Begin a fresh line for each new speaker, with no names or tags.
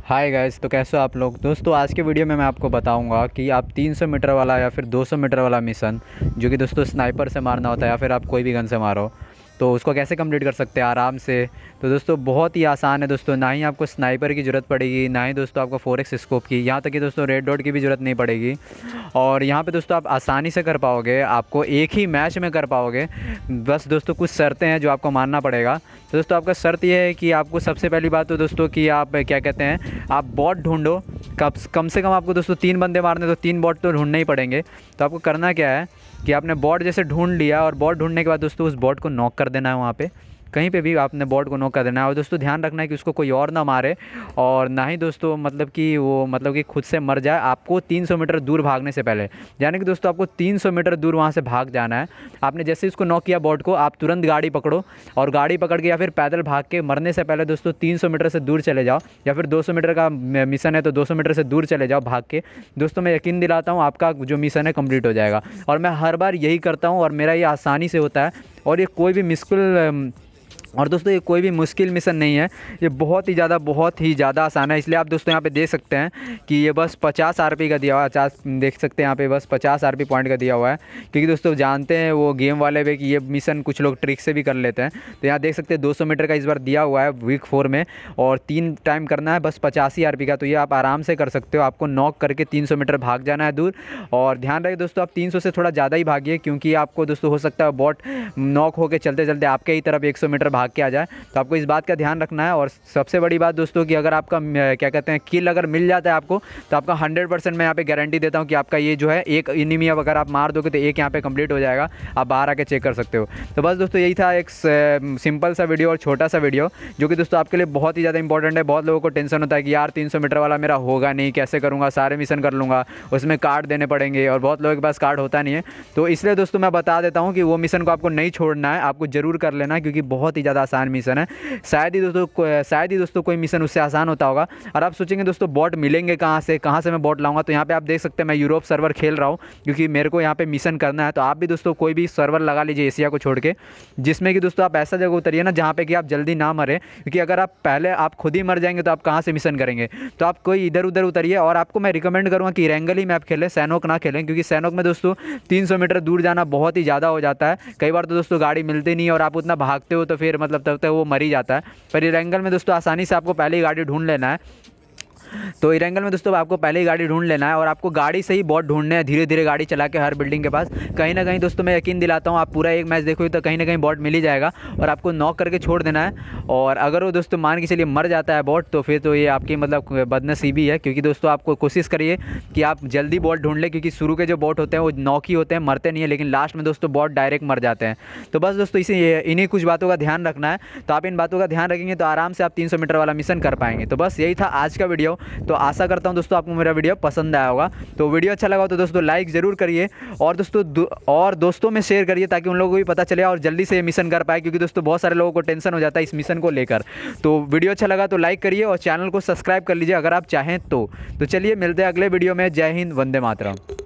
Hi guys, तो कैसे हो आप लोग। दोस्तों आज के वीडियो में मैं आपको बताऊंगा कि आप 300 मीटर वाला या फिर 200 मीटर वाला मिशन जो कि दोस्तों स्नाइपर से मारना होता है या फिर आप कोई भी गन से मारो तो उसको कैसे कंप्लीट कर सकते हैं आराम से। तो दोस्तों बहुत ही आसान है दोस्तों, ना ही आपको स्नाइपर की ज़रूरत पड़ेगी, ना ही दोस्तों आपको 4x स्कोप की, यहाँ तक कि दोस्तों रेड डॉट की भी ज़रूरत नहीं पड़ेगी। और यहाँ पे दोस्तों आप आसानी से कर पाओगे, आपको एक ही मैच में कर पाओगे। बस दोस्तों कुछ शर्तें हैं जो आपको मानना पड़ेगा। तो दोस्तों आपका शर्त यह है कि आपको सबसे पहली बात तो दोस्तों कि आप क्या कहते हैं, आप बॉट ढूंढो। कम से कम आपको दोस्तों 3 बंदे मारने, तो 3 बॉट तो ढूंढने ही पड़ेंगे। तो आपको करना क्या है कि आपने बॉट जैसे ढूंढ लिया और बॉट ढूंढने के बाद दोस्तों उस बॉट को नॉक कर देना है। वहाँ पे कहीं पे भी आपने बॉट को नॉक कर देना है। और दोस्तों ध्यान रखना है कि उसको कोई और ना मारे और ना ही दोस्तों मतलब कि खुद से मर जाए। आपको 300 मीटर दूर भागने से पहले, यानी कि दोस्तों आपको 300 मीटर दूर वहाँ से भाग जाना है। आपने जैसे इसको नॉक किया बॉट को, आप तुरंत गाड़ी पकड़ो और गाड़ी पकड़ के या फिर पैदल भाग के मरने से पहले दोस्तों 300 मीटर से दूर चले जाओ, या फिर 200 मीटर का मिशन है तो 200 मीटर से दूर चले जाओ भाग के। दोस्तों मैं यकीन दिलाता हूँ आपका जो मिशन है कंप्लीट हो जाएगा। और मैं हर बार यही करता हूँ और मेरा ये आसानी से होता है। और ये कोई भी मुश्किल मिशन नहीं है, ये बहुत ही ज़्यादा आसान है। इसलिए आप दोस्तों यहाँ पे देख सकते हैं कि ये बस 50 आरपी का दिया हुआ है। 50 देख सकते हैं यहाँ पे बस 50 आरपी पॉइंट का दिया हुआ है, क्योंकि दोस्तों जानते हैं वो गेम वाले भी कि ये मिशन कुछ लोग ट्रिक से भी कर लेते हैं। तो यहाँ देख सकते हैं 200 मीटर का इस बार दिया हुआ है वीक 4 में, और 3 टाइम करना है बस 85 आरपी का। तो ये आप आराम से कर सकते हो। आपको नॉक करके 300 मीटर भाग जाना है दूर। और ध्यान रखिए दोस्तों आप 300 से थोड़ा ज़्यादा ही भागिए, क्योंकि आपको दोस्तों हो सकता है बॉट नॉक होकर चलते चलते आपके ही तरफ 100 मीटर भाग के आ जाए। तो आपको इस बात का ध्यान रखना है। और सबसे बड़ी बात दोस्तों कि अगर आपका क्या कहते हैं किल अगर मिल जाता है आपको, तो आपका 100% मैं यहाँ पे गारंटी देता हूँ कि आपका ये जो है एक एनिमी अगर आप मार दोगे तो एक यहाँ पे कंप्लीट हो जाएगा। आप बाहर आके चेक कर सकते हो। तो बस दोस्तों यही था एक सिंपल सा वीडियो और छोटा सा वीडियो, जो कि दोस्तों आपके लिए बहुत ही ज़्यादा इंपॉर्टेंट है। बहुत लोगों को टेंशन होता है कि यार 300 मीटर वाला मेरा होगा नहीं, कैसे करूँगा, सारे मिशन कर लूँगा, उसमें कार्ड देने पड़ेंगे, और बहुत लोगों के पास कार्ड होता नहीं है। तो इसलिए दोस्तों मैं बता देता हूँ कि वो मिशन को आपको नहीं छोड़ना है, आपको ज़रूर कर लेना है, क्योंकि बहुत ही ज़्यादा आसान मिशन है। शायद ही दोस्तों कोई मिशन उससे आसान होता होगा। और आप सोचेंगे दोस्तों बॉट मिलेंगे कहाँ से मैं बॉट लाऊंगा। तो यहाँ पे आप देख सकते हैं मैं यूरोप सर्वर खेल रहा हूँ, क्योंकि मेरे को यहाँ पे मिशन करना है। तो आप भी दोस्तों कोई भी सर्वर लगा लीजिए एशिया को छोड़ के, जिसमें कि दोस्तों आप ऐसा जगह उतरिए ना जहाँ पे कि आप जल्दी ना मरे, क्योंकि अगर आप पहले आप खुद ही मर जाएंगे तो आप कहाँ से मिशन करेंगे। तो आप कोई इधर उधर उतरिए। और आपको मैं रिकमेंड करूँगा कि रैंगल ही मैप खेलें, सैनोक ना खेलें, क्योंकि सैनोक में दोस्तों 300 मीटर दूर जाना बहुत ही ज़्यादा हो जाता है। कई बार तो दोस्तों गाड़ी मिलती नहीं और आप उतना भागते हो तो फिर मतलब तब तक वो मर ही जाता है। पर ये रैंगल में दोस्तों आसानी से आपको पहले ही गाड़ी ढूंढ लेना है। तो इरेंगल में दोस्तों आपको पहले ही गाड़ी ढूंढ लेना है, और आपको गाड़ी से ही बॉट ढूंढने हैं, धीरे धीरे गाड़ी चला के हर बिल्डिंग के पास। कहीं ना कहीं दोस्तों मैं यकीन दिलाता हूँ आप पूरा एक मैच देखोगे तो कहीं ना कहीं बॉट मिल ही जाएगा, और आपको नॉक करके छोड़ देना है। और अगर वो दोस्तों मान के चलिए मर जाता है बॉट, तो फिर तो ये आपकी मतलब बदनसीबी है। क्योंकि दोस्तों आपको कोशिश करिए कि आप जल्दी बॉट ढूंढ लें, क्योंकि शुरू के जो बॉट होते हैं वो नॉक ही होते हैं, मरते नहीं है, लेकिन लास्ट में दोस्तों बॉट डायरेक्ट मर जाते हैं। तो बस दोस्तों इन्हीं कुछ बातों का ध्यान रखना है। तो आप इन बातों का ध्यान रखेंगे तो आराम से आप 300 मीटर वाला मिशन कर पाएंगे। तो बस यही था आज का वीडियो। तो आशा करता हूं दोस्तों आपको मेरा वीडियो पसंद आया होगा। तो वीडियो अच्छा लगा तो दोस्तों लाइक ज़रूर करिए, और दोस्तों में शेयर करिए, ताकि उन लोगों को भी पता चले और जल्दी से ये मिशन कर पाए, क्योंकि दोस्तों बहुत सारे लोगों को टेंशन हो जाता है इस मिशन को लेकर। तो वीडियो अच्छा लगा तो लाइक करिए और चैनल को सब्सक्राइब कर लीजिए अगर आप चाहें तो चलिए मिलते हैं अगले वीडियो में। जय हिंद, वंदे मातरम।